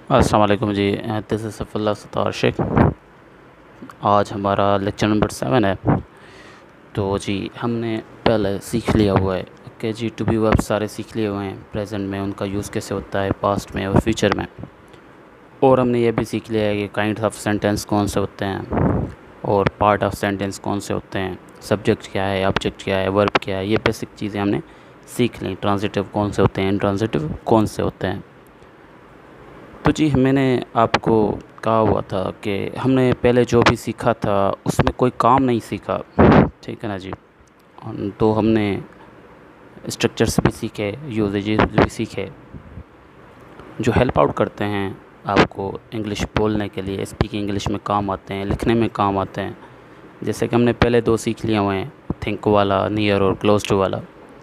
अस्सलाम वालेकुम जी। This is Saifullah Sattar Shaikh. आज हमारा लेक्चर नंबर 7 है। तो जी हमने पहले सीख लिया हुआ है कि जी टू बी वर्ब सारे सीख लिए हुए हैं, प्रेजेंट में उनका यूज़ कैसे होता है, पास्ट में और फ्यूचर में। और हमने ये भी सीख लिया है कि काइंड ऑफ सेंटेंस कौन से होते हैं और पार्ट ऑफ सेंटेंस कौन से होते हैं, सब्जेक्ट क्या है, ऑब्जेक्ट क्या है, वर्ब क्या है। ये बेसिक चीज़ें हमने सीख ली। ट्रांजिटिव कौन से होते हैं, इंट्रांजिटिव कौन से होते हैं। तो जी मैंने आपको कहा हुआ था कि हमने पहले जो भी सीखा था उसमें कोई काम नहीं सीखा, ठीक है ना जी। तो हमने स्ट्रक्चर्स भी सीखे, यूजेजेस भी सीखे जो हेल्प आउट करते हैं आपको इंग्लिश बोलने के लिए, स्पीकिंग इंग्लिश में काम आते हैं, लिखने में काम आते हैं। जैसे कि हमने पहले 2 सीख लिए हुए हैं, थिंक वाला, नियर और क्लोज टू वाला।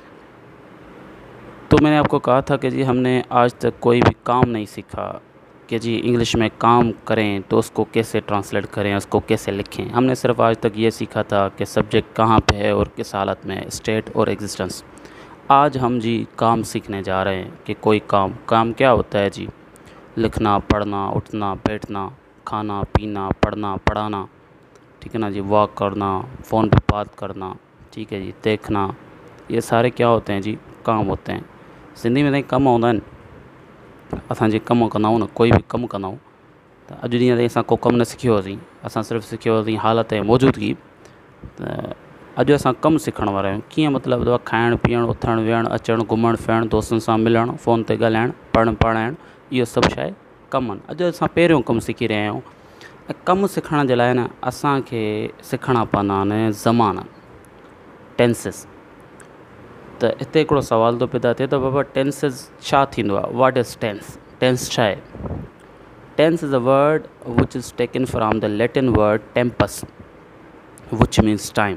तो मैंने आपको कहा था कि जी हमने आज तक कोई भी काम नहीं सीखा कि जी इंग्लिश में काम करें तो उसको कैसे ट्रांसलेट करें, उसको कैसे लिखें। हमने सिर्फ आज तक ये सीखा था कि सब्जेक्ट कहाँ पे है और किस हालत में है, स्टेट और एग्जिस्टेंस। आज हम जी काम सीखने जा रहे हैं कि कोई काम क्या होता है जी। लिखना, पढ़ना, उठना, बैठना, खाना, पीना, पढ़ना, पढ़ाना, ठीक है ना जी। वॉक करना, फ़ोन पे बात करना, ठीक है जी। देखना, ये सारे क्या होते हैं जी, काम होते हैं। सिंधी में कम आउंदा आहिनि। असांजे कम कंदा आहियूं न, कोई भी कमु कंदा आहियूं त अॼु ॾींहं ताईं असां को कमु न सिखियो हुआसीं। असां सिर्फ़ु सिखियो हुआसीं हालत ऐं मौजूदगी। त अॼु असां कमु सिखण वारा आहियूं। कीअं मतिलबु अथव, खाइणु पीअणु, उथणु विहणु, अचणु घुमणु फिरणु, दोस्तनि सां मिलणु, फ़ोन ते ॻाल्हाइणु, पढ़णु पढ़ाइणु, इहो सभु शइ कमु आहिनि। अॼु असां पहिरियों कमु सिखी रहिया आहियूं। ऐं कमु सिखण जे लाइ न असांखे सिखणा पवंदा आहिनि ज़माना, टेंसिस। त हिते हिकिड़ो सुवाल थो पैदा थिए त बाबा टेंसिस छा थींदो आहे, व्हाट इज़ टेंस। टेंस छा आहे। Tense is a word which is taken from the Latin word tempus which means time.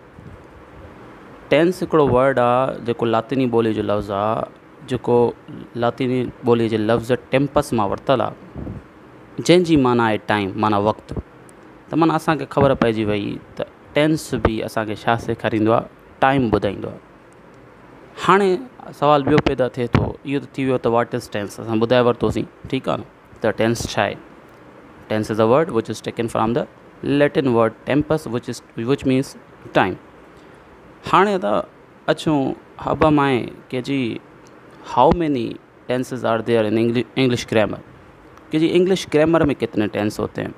Tense हिकिड़ो वर्ड आहे जेको लातिनी ॿोली जो लफ़्ज़ आहे, जेको लातिनी ॿोली जे लफ़्ज़ टेम्पस मां वरितलु आहे, जंहिंजी माना आहे टाइम, माना वक़्तु। त माना असांखे ख़बर पइजी वई त टेंस बि असांखे छा सेखारींदो आहे, टाइम ॿुधाईंदो आहे। हाणे सवाल ॿियो पैदा थिए थो, इहो त थी वियो त व्हाट इज़ टेंस, असां ॿुधाए वरितोसीं, ठीकु आहे न। त टेंस छा आहे। Tense is a word which is taken from the Latin word tempus which means time. हाणे त अचूं हब माए कि जी how many tenses are there in English grammar, कि जी इंग्लिश ग्रामर में कितने टेंस होते हैं।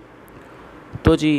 तो जी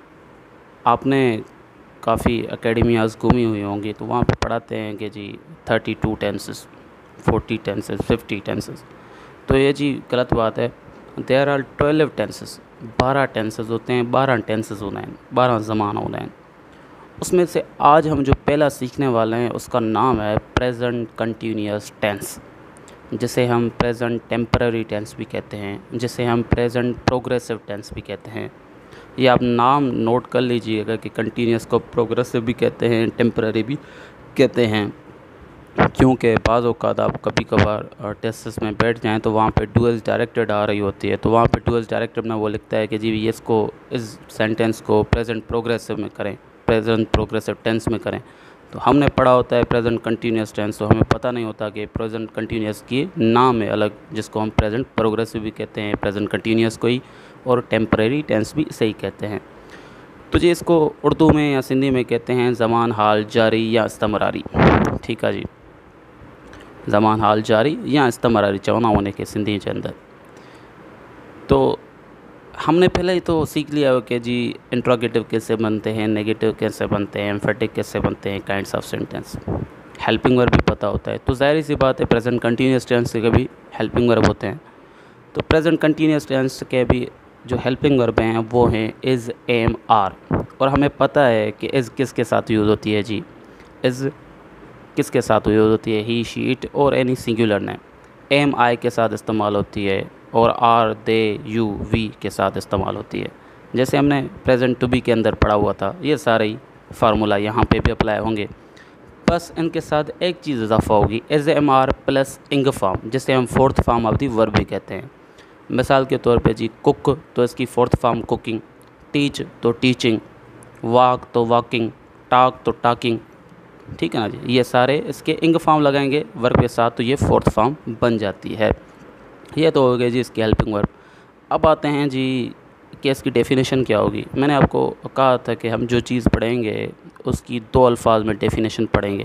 आपने काफ़ी एकेडमियाज़ घूमी हुई होंगी, तो वहाँ पे पढ़ाते हैं कि जी 32 टेंसेस, 40 टेंसेस, 50 टेंसेस। तो ये जी गलत बात है। देयर आर 12 टेंसेस, 12 टेंसेस होते हैं, 12 टेंसेस होते हैं, 12 ज़माना होते हैं। उसमें से आज हम जो पहला सीखने वाले हैं उसका नाम है प्रेजेंट कंटिन्यूअस टेंस, जिसे हम प्रेजेंट टेम्पररी टेंस भी कहते हैं, जिसे हम प्रेजेंट प्रोग्रेसिव टेंस भी कहते हैं। ये आप नाम नोट कर लीजिएगा कि कंटिन्यूअस को प्रोग्रेसिव भी कहते हैं, टेम्पररी भी कहते हैं। क्योंकि बाज़ औक़ात आप कभी कभार टेस्ट्स में बैठ जाएं तो वहाँ पे डुअल्स डायरेक्टेड आ रही होती है, तो वहाँ पे डुअल्स डायरेक्टेड में वो लिखता है कि जी ये इसको, इस सेंटेंस को प्रेजेंट प्रोग्रेसिव में करें, प्रेजेंट प्रोग्रेसिव टेंस में करें। तो हमने पढ़ा होता है प्रेजेंट कंटिन्यूअस टेंस, तो हमें पता नहीं होता कि प्रेजेंट कंटिन्यूअस की नाम है अलग, जिसको हम प्रेजेंट प्रोग्रेसिव भी कहते हैं, प्रेजेंट कंटिन्यूअस को ही, और टेम्परेरी टेंस भी इसे ही कहते हैं। तो जी इसको उर्दू में या सिंधी में कहते हैं ज़मान, हाल, जारी या इस्तमरारी, ठीक है जी। ज़मान, हाल, जारी या इस्तमरारी चवंदा उन्हें के सिंधी के अंदर। तो हमने पहले ही तो सीख लिया हो कि जी इंट्रोगेटिव कैसे बनते हैं, नेगेटिव कैसे बनते हैं, एम्फेटिक कैसे बनते हैं, kinds of sentence. Helping verb भी पता होता है। तो ज़ाहिर सी बात है प्रेजेंट कंटिन्यूअस टेंस के भी हेल्पिंग वर्ब होते हैं। तो प्रेजेंट कंटिन्यूअस टेंस के भी जो हेल्पिंग वर्ब हैं वो हैं इज़, एम, आर। और हमें पता है कि इज़ किसके साथ यूज़ होती है जी। इज़ किसके साथ यूज़ होती है, ही, शी, इट और any singular name. Am, I के साथ इस्तेमाल होती है, और आर, दे, यू, वी के साथ इस्तेमाल होती है। जैसे हमने प्रेजेंट टू बी के अंदर पढ़ा हुआ था, ये सारे ही फार्मूला यहाँ पे भी अप्लाई होंगे। बस इनके साथ एक चीज़ इजाफा होगी, is, am, are plus ing form, जिसे हम fourth form of the verb भी कहते हैं। मिसाल के तौर पे जी कुक, तो इसकी फोर्थ फॉर्म कुकिंग, टीच तो टीचिंग, वॉक तो वॉकिंग, टॉक तो टॉकिंग, ठीक है ना जी। ये सारे इसके इंग फॉर्म लगाएंगे वर्ब के साथ, तो ये फोर्थ फॉर्म बन जाती है। ये तो हो गया जी इसकी हेल्पिंग वर्ब। अब आते हैं जी कि इसकी डेफिनेशन क्या होगी। मैंने आपको कहा था कि हम जो चीज़ पढ़ेंगे उसकी दो अल्फाज में डेफिनेशन पढ़ेंगे।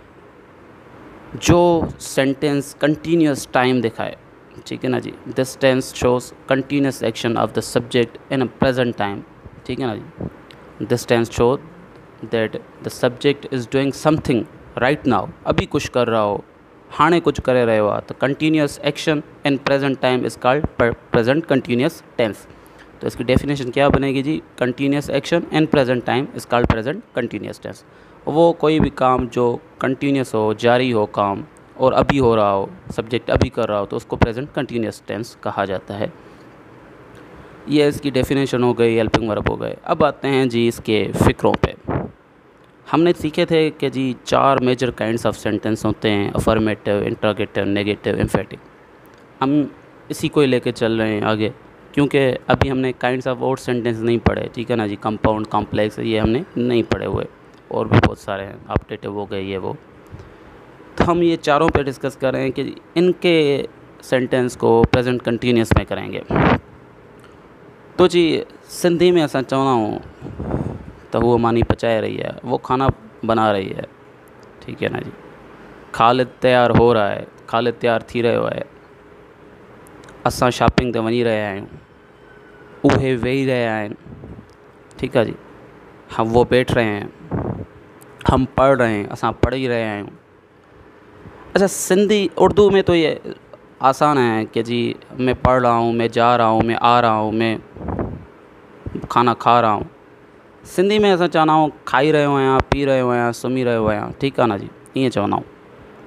जो सेंटेंस कंटिन्यूस टाइम दिखाए, ठीक है ना जी, this tense shows continuous action of the subject in a present time, ठीक है ना जी। This tense show that the subject is doing something right now, अभी कुछ कर रहा हो, हाणे कुछ करे रहियो आहे, तो continuous action in present time is called present continuous tense. तो इसकी डेफिनेशन क्या बनेगी जी, continuous action in present time is called present continuous tense. वो कोई भी काम जो कंटिन्यूस हो, जारी हो काम, और अभी हो रहा हो, सब्जेक्ट अभी कर रहा हो, तो उसको प्रेजेंट कंटिन्यूस टेंस कहा जाता है। ये इसकी डेफिनेशन हो गई, हेल्पिंग वर्ब हो गए। अब आते हैं जी इसके फ़िक्रों पे। हमने सीखे थे कि जी 4 मेजर काइंड्स ऑफ सेंटेंस होते हैं, अफर्मेटिव, इंट्रोगेटिव, नेगेटिव, एम्फेटिक। हम इसी को ही लेके चल रहे हैं आगे, क्योंकि अभी हमने काइंड्स ऑफ वर्ड सेंटेंस नहीं पढ़े, ठीक है ना जी। कंपाउंड, कॉम्प्लेक्स, ये हमने नहीं पढ़े हुए, और भी बहुत सारे हैं, ऑप्टेटिव हो गए ये वो। तो हम ये चारों पे डिस्कस कर रहे हैं कि इनके सेंटेंस को प्रेजेंट कंटिन्यूस में करेंगे। तो जी सिंधी में असां चवंदा आहियूं त वो मानी पचाए रही है, वो खाना बना रही है, ठीक है ना जी। खालिद तैयार हो रहा है, खालिद तैयार थी रहियो आहे। असां शॉपिंग ते वञी रहिया आहियूं, उहे वेही रहिया आहिनि, ठीक है जी। हम वो बैठ रहे हैं, हम पढ़ रहे हैं, असां पढ़ ही रहे आहियूं। अच्छा, सिंधी उर्दू में तो ये आसान है कि जी मैं पढ़ रहा हूँ, मैं जा रहा हूँ, मैं आ रहा हूँ, मैं खाना खा रहा हूँ। सिंधी में असां चवंदा आहियूं खाई रहियो आहियां, पी रहियो आहियां, सुम्ही रहियो आहियां, ठीकु आहे न जी, ईअं चवंदा आहियूं।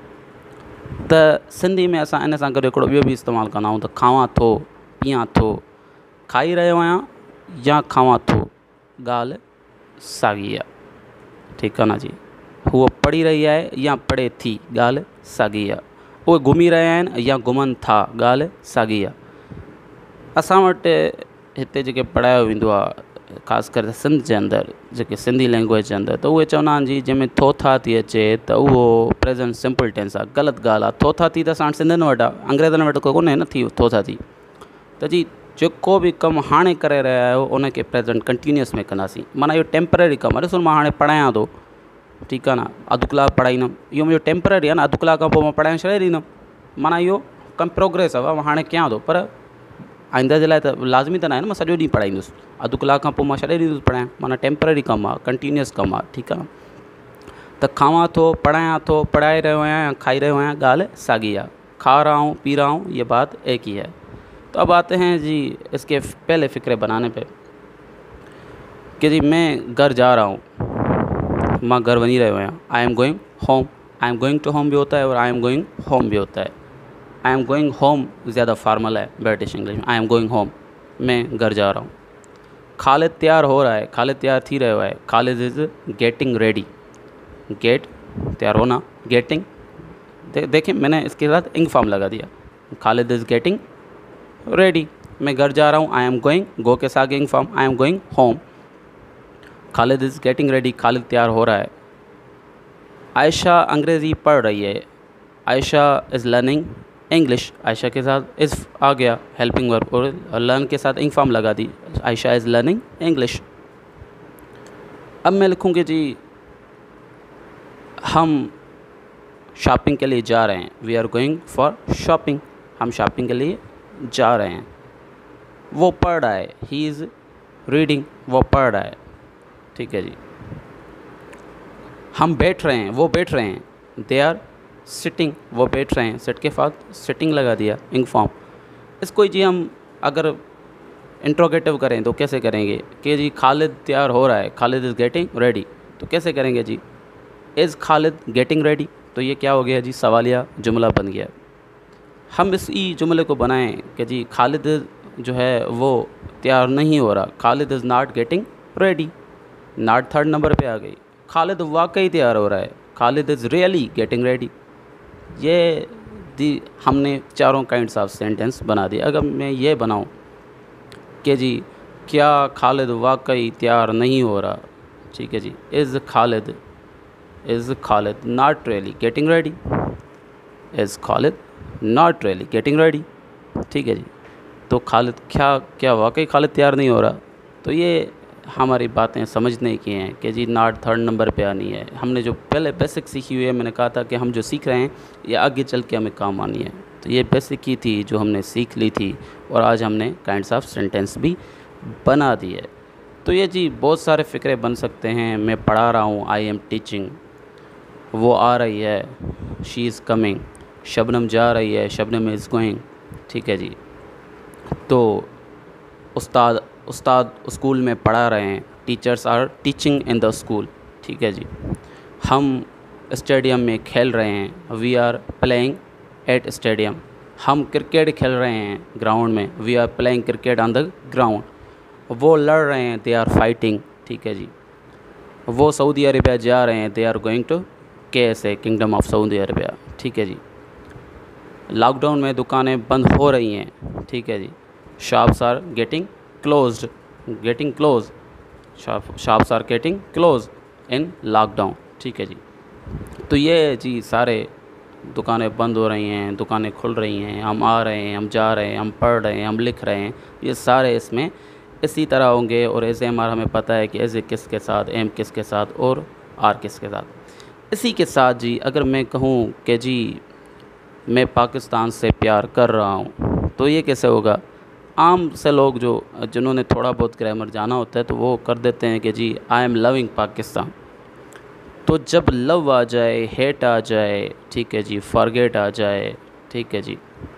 त सिंधी में असां इन सां गॾु हिकिड़ो ॿियो बि इस्तेमालु कंदा आहियूं, त खावां थो, पीआं थो। खाई रहियो आहियां या खावां थो, ॻाल्हि साॻी आहे, ठीकु आहे न जी। हूअ पढ़ी रही आहे या पढ़े थी, ॻाल्हि साॻी आहे। उहे घुमी रहिया आहिनि या घुमनि था, ॻाल्हि साॻी आहे। असां वटि हिते जेके पढ़ायो वेंदो आहे, ख़ासि करे सिंध जे अंदरि, जेके सिंधी लैंग्वेज जे अंदरि, त उहे चवंदा आहिनि जी जंहिंमें थो था थी अचे त उहो प्रेज़ेंट सिंपल टेंस आहे। ग़लति ॻाल्हि आहे। थो था थी त असां सिंधियुनि वटि आहे, अंग्रेज़नि वटि कोन्हे न थी थो था थी। त जी जेको बि कमु हाणे करे रहिया आहियो उनखे प्रेज़ेंट कंटिन्यूस में कंदासीं। माना इहो टेम्पररी कमु आहे। ॾिसो मां हाणे पढ़ायां थो, ठीकु आहे न, अधु कलाक पढ़ाईंदुमि, इहो मुंहिंजो टेम्पररी आहे न। अधु कलाक खां पोइ मां पढ़ाइणु छॾे ॾींदुमि, माना इहो कमु प्रोग्रेस आहे, मां हाणे कयां थो, पर आईंदा जे लाइ त लाज़मी त न आहे न मां सॼो ॾींहुं पढ़ाईंदुसि। अधु कलाक खां पोइ मां छॾे ॾींदुसि पढ़ाइणु, माना टेम्पररी कमु आहे, कंटिन्यूस कमु आहे, ठीकु आहे। त खावां थो, पढ़ायां थो, पढ़ाए रहियो आहियां या खाई रहियो आहियां, ॻाल्हि साॻी आहे। खा रहा हूँ, पी रहा हूँ, ये बात एक ही है। तो अब आते हैं जी इसके पहले फ़िक्रे बनाने पे कि जी मैं घर जा रहा हूँ, मां घर वञी रहियो आहियां। I am going home, I am going to home भी होता है और आई एम गोइंग होम भी होता है। आई एम गोइंग होम ज़्यादा फार्मल है ब्रिटिश इंग्लिश में। आई एम गोइंग होम, मैं घर जा रहा हूँ। खालिद तैयार हो रहा है, खालिद तैयार थी रहियो है। Khalid is getting ready, get तैयार होना, गेटिंग देखिए मैंने इसके साथ इंग फॉर्म लगा दिया। खालिद इज़ गेटिंग रेडी, मैं घर जा रहा हूँ। आई एम गोइंग, गो के साथ ing form, I am going home. Khalid is getting ready, Khalid तैयार हो रहा है। आयशा अंग्रेज़ी पढ़ रही है। Ayesha is learning English, Ayesha के साथ इज़ आ गया हेल्पिंग वर्ब, और लर्न के साथ इंग फॉर्म लगा दी। Ayesha is learning English. अब मैं लिखूँगी जी हम शॉपिंग के लिए जा रहे हैं। We are going for shopping, हम शॉपिंग के लिए जा रहे हैं। वो पढ़ रहा है, ही इज़ रीडिंग, वो पढ़ रहा है, ठीक है जी। हम बैठ रहे हैं, वो बैठ रहे हैं। दे आर सिटिंग, वो बैठ रहे हैं, सिट के साथ सिटिंग लगा दिया इंग फॉर्म। इसको जी हम अगर इंट्रोगेटिव करें तो कैसे करेंगे कि जी खालिद तैयार हो रहा है, खालिद इज़ गेटिंग रेडी, तो कैसे करेंगे जी, इज़ खालिद गेटिंग रेडी। तो ये क्या हो गया जी, सवालिया जुमला बन गया। हम इसी जुमले को बनाएं कि जी खालिद जो है वो तैयार नहीं हो रहा, Khalid is not getting ready, not third number पे आ गई। खालिद वाकई तैयार हो रहा है, Khalid is really getting ready. ये दी हमने चारों काइंड्स ऑफ सेंटेंस बना दिए। अगर मैं ये बनाऊं कि जी क्या खालिद वाकई तैयार नहीं हो रहा, ठीक है जी, is Khalid not really getting ready, is Khalid not really getting ready, ठीक है जी। तो खालिद क्या वाकई खालिद तैयार नहीं हो रहा? तो ये हमारी बातें समझने की हैं कि जी नाट 3rd नंबर पे आनी है। हमने जो पहले बेसिक सीखी हुई है, मैंने कहा था कि हम जो सीख रहे हैं ये आगे चल के हमें काम आनी है। तो ये बेसिक की थी जो हमने सीख ली थी, और आज हमने काइंड्स ऑफ सेंटेंस भी बना दी है। तो ये जी बहुत सारे फ़िक्रे बन सकते हैं। मैं पढ़ा रहा हूँ, आई एम टीचिंग। वो आ रही है, शी इज़ कमिंग। शबनम जा रही है, शबनम इज़ गोइंग। ठीक है जी। तो उस्ताद स्कूल में पढ़ा रहे हैं, teachers are teaching in the school. ठीक है जी। हम स्टेडियम में खेल रहे हैं, we are playing at stadium. हम क्रिकेट खेल रहे हैं ग्राउंड में, we are playing cricket on the ground. वो लड़ रहे हैं, दे आर फाइटिंग। ठीक है जी। वो सऊदी अरेबिया जा रहे हैं, they are going to KSA, kingdom of Saudi Arabia. ठीक है जी। लॉकडाउन में दुकानें बंद हो रही हैं। ठीक है जी। Shops are getting closed, getting close. Shops are getting close in lockdown. ठीक है जी। तो ये जी सारे दुकानें बंद हो रही हैं, दुकानें खुल रही हैं, हम आ रहे हैं, हम जा रहे हैं, हम पढ़ रहे हैं, हम लिख रहे हैं, ये सारे इसमें इसी तरह होंगे। और एज एम आर हमें पता है कि एज ए किस के साथ, एम किस के साथ, और आर किस के साथ। इसी के साथ जी अगर मैं कहूँ कि जी मैं पाकिस्तान से प्यार कर रहा हूँ, तो ये कैसे होगा? आम से लोग जिन्होंने थोड़ा बहुत ग्रामर जाना होता है तो वो कर देते हैं कि जी आई एम लविंग पाकिस्तान। तो जब लव आ जाए, हेट आ जाए, ठीक है जी, फॉरगेट आ जाए, ठीक है जी,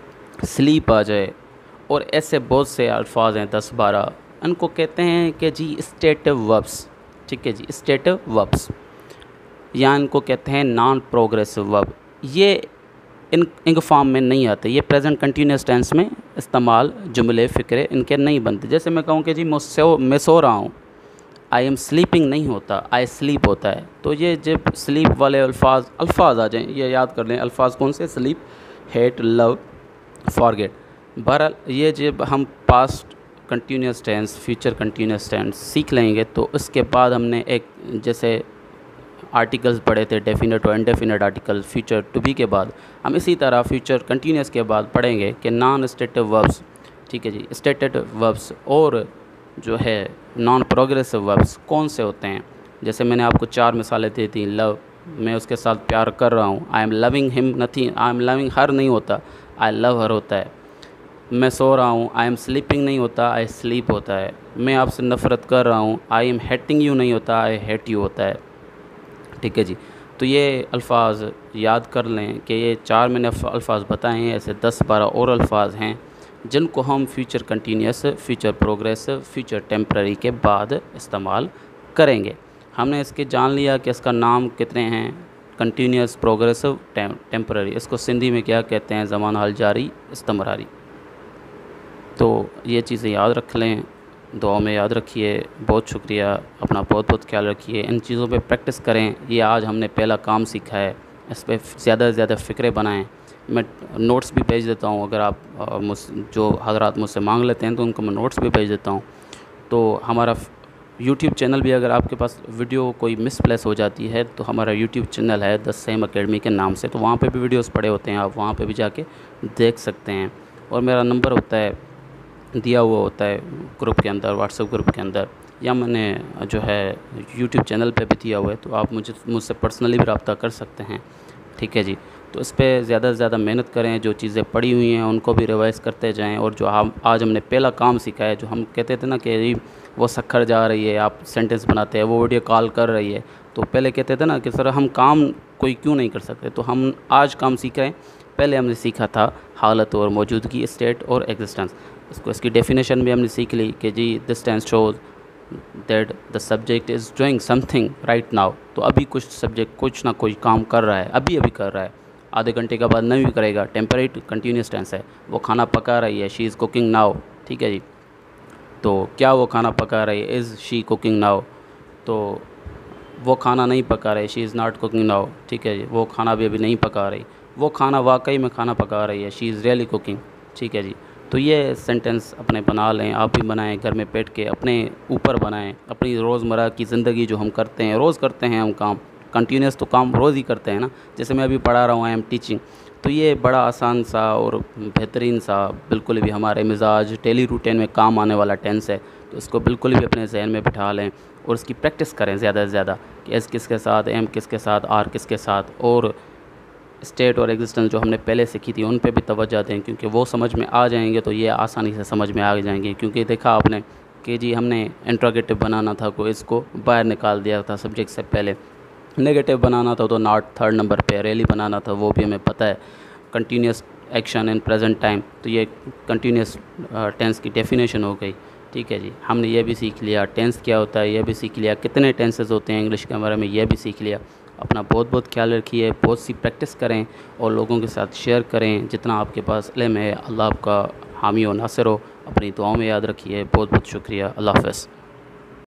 स्लीप आ जाए, और ऐसे बहुत से अल्फाज हैं 10-12, इनको कहते हैं कि जी स्टेटिव वर्ब्स। ठीक है जी, स्टेटिव वर्ब्स, या इनको कहते हैं नॉन प्रोग्रेसिव वर्ब। ये इन फॉर्म में नहीं आते, ये प्रेजेंट कंटिन्यूस टेंस में इस्तेमाल जुमले फ़िक्रे इनके नहीं बनते। जैसे मैं कहूँ कि जी मैं सो रहा हूँ, आई एम स्लीपिंग नहीं होता, आई स्लीप होता है। तो ये जब स्लीप वाले अल्फाज आ जाएं, ये याद कर लें। अल्फाज कौन से? Sleep, hate, love, forget. बहरहाल ये जब हम past continuous tense, future continuous tense सीख लेंगे तो उसके बाद हमने एक जैसे आर्टिकल्स पढ़े थे, डेफिनेट और indefinite article future to be के बाद, हम इसी तरह फ्यूचर कंटिन्यूस के बाद पढ़ेंगे कि नॉन स्टेटिव वर्ब्स, ठीक है जी, स्टेटिव वर्ब्स और जो है नॉन प्रोग्रेसिव वर्ब्स कौन से होते हैं। जैसे मैंने आपको 4 मिसालें दी थी। लव, मैं उसके साथ प्यार कर रहा हूँ, I am loving him nothing, I am loving her नहीं होता, आई लव हर होता है। मैं सो रहा हूँ, आई एम स्लीपिंग नहीं होता, आई स्लीप होता है। मैं आपसे नफ़रत कर रहा हूँ, आई एम हेटिंग यू नहीं होता, आई हेट यू होता है। ठीक है जी। तो ये अल्फाज याद कर लें कि ये 4 मैंने अल्फाज बताए हैं, ऐसे 10-12 और अल्फाज हैं जिनको हम future continuous, future progressive, future temporary के बाद इस्तेमाल करेंगे। हमने इसके जान लिया कि इसका नाम कितने हैं, कंटिन्यूस, प्रोग्रेसिव, टेम्पररी। इसको सिंधी में क्या कहते हैं? ज़मान हाल जारी, इस्तमरारी। तो ये चीज़ें याद रख लें, दुआ में याद रखिए। बहुत शुक्रिया, अपना बहुत बहुत ख्याल रखिए, इन चीज़ों पे प्रैक्टिस करें। ये आज हमने पहला काम सीखा है, इस पर ज़्यादा से ज़्यादा फ़िक्रे बनाएं। मैं नोट्स भी भेज देता हूँ, अगर आप जो हज़रात मुझसे मांग लेते हैं तो उनको मैं नोट्स भी भेज देता हूँ। तो हमारा यूट्यूब चैनल भी, अगर आपके पास वीडियो कोई मिसप्लेस हो जाती है तो हमारा यूट्यूब चैनल है द सेम अकेडमी के नाम से, तो वहाँ पे भी वीडियोस पड़े होते हैं, आप वहाँ पे भी जाके देख सकते हैं। और मेरा नंबर होता है, दिया हुआ होता है ग्रुप के अंदर, व्हाट्सएप ग्रुप के अंदर, या मैंने जो है यूट्यूब चैनल पे भी दिया हुआ है, तो आप मुझसे पर्सनली भी रब्ता कर सकते हैं। ठीक है जी। तो इस पर ज़्यादा से ज़्यादा मेहनत करें, जो चीज़ें पढ़ी हुई हैं उनको भी रिवाइज़ करते जाएं। और जो आज हमने पहला काम सीखा है, जो हम कहते थे ना कि वो सखर जा रही है, आप सेंटेंस बनाते हैं, वो वीडियो कॉल कर रही है, तो पहले कहते थे ना कि सर हम काम कोई क्यों नहीं कर सकते, तो हम आज काम सीख रहे हैं। पहले हमने सीखा था हालत और मौजूदगी, स्टेट और एग्जिस्टेंस। इसकी डेफिनेशन भी हमने सीख ली कि जी this tense shows that the subject is doing something right now. तो अभी कुछ सब्जेक्ट कुछ ना कोई काम कर रहा है, अभी कर रहा है, आधे घंटे के बाद नहीं भी करेगा। टेम्परेरी कंटिन्यूस टेंस है, वो खाना पका रही है, शी इज़ कुकिंग नाउ। ठीक है जी। तो क्या वो खाना पका रही है? Is she cooking now? तो वो खाना नहीं पका रही, she is not cooking now. ठीक है जी। वो खाना भी अभी नहीं पका रही, वो खाना वाकई में खाना पका रही है, शी इज़ रियली कुकिंग। ठीक है जी। तो ये सेंटेंस अपने बना लें, आप भी बनाएं, घर में बैठ के अपने ऊपर बनाएं। अपनी रोज़मर्रा की ज़िंदगी जो हम करते हैं, रोज़ करते हैं हम काम, कंटिन्यूस तो काम रोज़ ही करते हैं ना। जैसे मैं अभी पढ़ा रहा हूँ, आई एम टीचिंग, तो ये बड़ा आसान सा और बेहतरीन सा, बिल्कुल भी हमारे मिजाज डेली रूटीन में काम आने वाला टेंस है। तो इसको बिल्कुल भी अपने जहन में बिठा लें और इसकी प्रैक्टिस करें ज़्यादा से ज़्यादा कि एस किसके साथ, एम किसके साथ, आर किसके साथ, और स्टेट और एग्जिस्टेंस जो हमने पहले सीखी थी उन पे भी तवज्जो दें, क्योंकि वो समझ में आ जाएंगे तो ये आसानी से समझ में आ जाएंगे। क्योंकि देखा आपने कि जी हमने इंट्रोगेटिव बनाना था, को इसको बाहर निकाल दिया था सब्जेक्ट से पहले, नेगेटिव बनाना था तो नॉट थर्ड नंबर पे, रेली बनाना था वो भी हमें पता है, continuous action in present time, तो ये कंटिन्यूस टेंस की डेफिनेशन हो गई। ठीक है जी, हमने ये भी सीख लिया टेंस क्या होता है, ये भी सीख लिया कितने टेंसेस होते हैं इंग्लिश के बारे में, ये भी सीख लिया। अपना बहुत बहुत ख्याल रखिए, बहुत सी प्रैक्टिस करें और लोगों के साथ शेयर करें जितना आपके पास इल्म है। अल्लाह आपका हामी और नासिर हो। अपनी दुआओं में याद रखिए। बहुत बहुत शुक्रिया। अल्लाह हाफ़िज़।